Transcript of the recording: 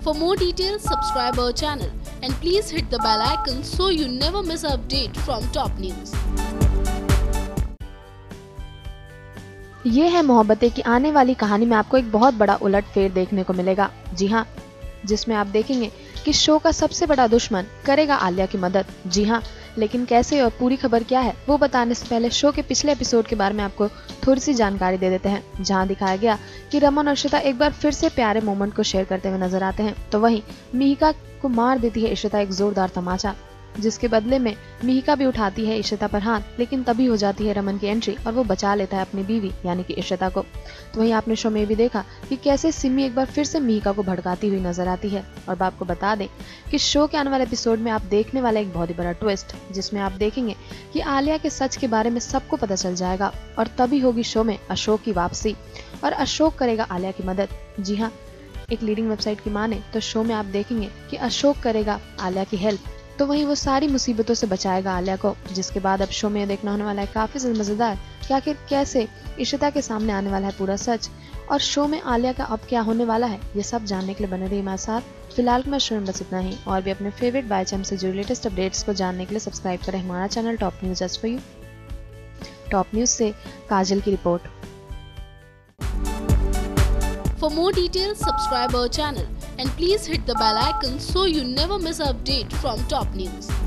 For more details, subscribe our channel and please hit the bell icon so you never miss an update from top news. ये है मोहब्बतें की आने वाली कहानी में आपको एक बहुत बड़ा उलटफेर देखने को मिलेगा। जी हाँ, जिसमें आप देखेंगे कि शो का सबसे बड़ा दुश्मन करेगा आलिया की मदद। जी हाँ, लेकिन कैसे और पूरी खबर क्या है वो बताने से पहले शो के पिछले एपिसोड के बारे में आपको थोड़ी सी जानकारी दे देते हैं, जहां दिखाया गया कि रमन और इशिता एक बार फिर से प्यारे मोमेंट को शेयर करते हुए नजर आते हैं। तो वहीं मिहिका को मार देती है इशिता एक जोरदार तमाचा, जिसके बदले में मिहिका भी उठाती है इशिता पर हाथ, लेकिन तभी हो जाती है रमन की एंट्री और वो बचा लेता है अपनी बीवी यानी कि इशिता को। तो वहीं आपने शो में भी देखा कि कैसे सिमी एक बार फिर से मिहिका को भड़काती हुई नजर आती है। और आपको बता दें कि शो के आने वाले एपिसोड में आप देखने वाला एक बहुत ही बड़ा ट्विस्ट, जिसमें आप देखेंगे कि आलिया के सच के बारे में सबको पता चल जाएगा और तभी होगी शो में अशोक की वापसी और अशोक करेगा आलिया की मदद। जी हाँ, एक लीडिंग वेबसाइट की माने तो शो में आप देखेंगे कि अशोक करेगा आलिया की हेल्प, तो वहीं वो सारी मुसीबतों से बचाएगा आलिया को। जिसके बाद अब शो में देखना होने वाला है काफी मजेदार कि आखिर कैसे इशिता के सामने आने वाला है पूरा सच और शो में आलिया का अब क्या होने वाला है, ये सब जानने के लिए बने रहिए हमारे साथ। फिलहाल के मैं शो में बस इतना ही, और भी अपने फेवरेट बाय चैम से जुड़े लेटेस्ट अपडेट्स को जानने के लिए सब्सक्राइब करें हमारा channel top news just for you. Top news से काजल की report. For more details, subscribe our channel and please hit the bell icon so you never miss an update from top news.